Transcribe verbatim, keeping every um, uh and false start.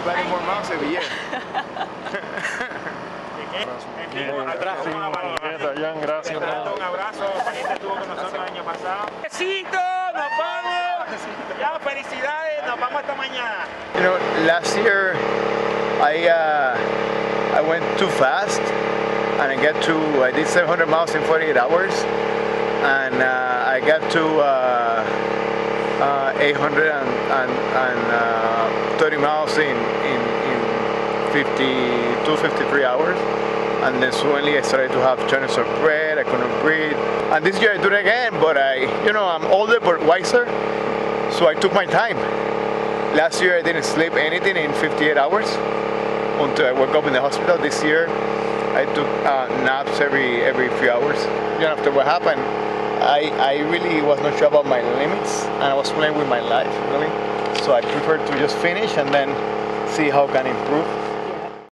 twenty more miles every year. Un abrazo, un abrazo, Juanita estuvo con nosotros el año pasado. ¡Besito! ¡Nos vamos! Ya, felicidades, nos vamos esta mañana. You know, last year I uh, I went too fast, and I got to I did seven hundred miles in forty-eight hours, and uh, I got to uh, uh, eight hundred thirty miles in in, in fifty-two, fifty-three hours. And then suddenly I started to have turns of breath, I couldn't breathe. And this year I do it again, but I, you know, I'm older but wiser, so I took my time. Last year I didn't sleep anything in fifty-eight hours until I woke up in the hospital. This year I took uh, naps every every few hours. You know, after what happened, I, I really was not sure about my limits, and I was playing with my life, really. So I prefer to just finish and then see how I can improve.